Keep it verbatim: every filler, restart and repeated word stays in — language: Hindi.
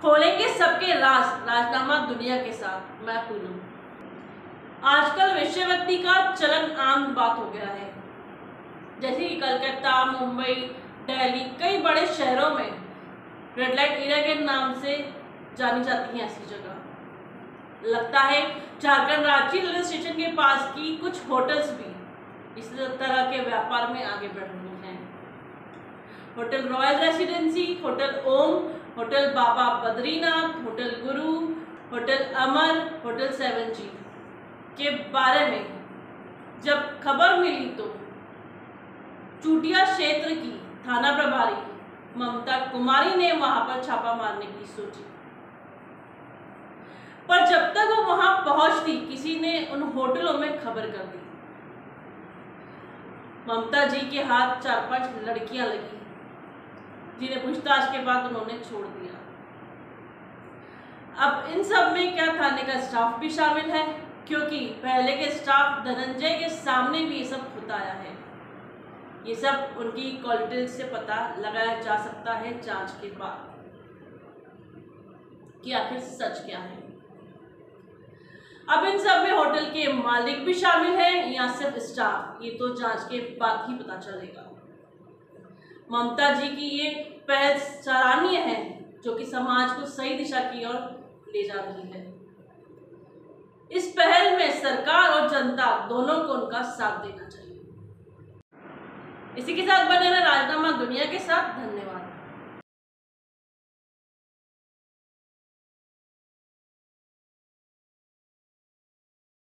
खोलेंगे सबके राज, राजनामा दुनिया के साथ। मैं पूनम। आजकल वेश्यावृत्ति का चलन आम बात हो गया है। जैसे कि कलकत्ता, मुंबई, दिल्ली, कई बड़े शहरों में रेड लाइट एरिया के नाम से जानी जाती हैं ऐसी जगह। लगता है झारखंड रांची रेलवे स्टेशन के पास की कुछ होटल्स भी इस तरह के व्यापार में आगे बढ़ रही हैं। Hotel royal residency, hotel Om, hotel Baba Badrinath, hotel Guru, hotel Amar, hotel seven G के बारे में जब खबर मिली तो चूटिया क्षेत्र की थाना प्रभारी ममता कुमारी ने वहां पर छापा मारने की सोची। पर जब तक वो वहां पहुंचती किसी ने उन होटलों में खबर कर दी। ममता जी के हाथ चार पांच लड़कियां लगी जिन्हें पूछताछ के बाद उन्होंने छोड़ दिया। अब इन सब में क्या थाने का स्टाफ भी शामिल है, क्योंकि पहले के स्टाफ धनंजय के सामने भी ये सब होता आया है। ये सब उनकी क्वालिटी से पता लगाया जा सकता है जांच के बाद कि आखिर सच क्या है। अब इन सब में होटल के मालिक भी शामिल हैं या सिर्फ स्टाफ, ये तो जांच के बाद ही पता चलेगा। ममता जी की ये पहल सराहनीय है जो कि समाज को सही दिशा की ओर ले जा रही है। इस पहल में सरकार और जनता दोनों को उनका साथ देना चाहिए। इसी के साथ बने रहे राजनामा दुनिया के साथ। धन्यवाद।